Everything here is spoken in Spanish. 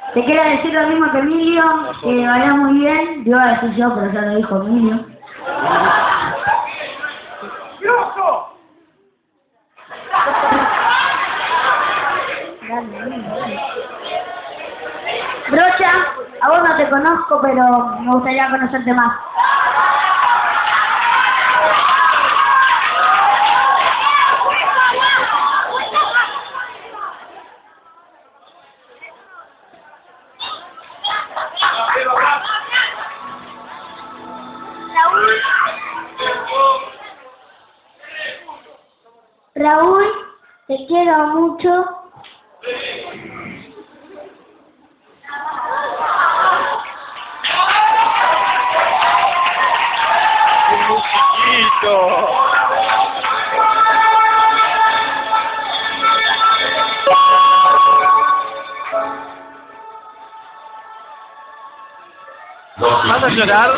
Te quiero decir lo mismo que Emilio, que vaya muy bien. Yo iba a decir yo, pero ya lo dijo Emilio. Brocha, a vos no te conozco, pero me gustaría conocerte más. Raúl, te quiero mucho. ¿Vas a llorar?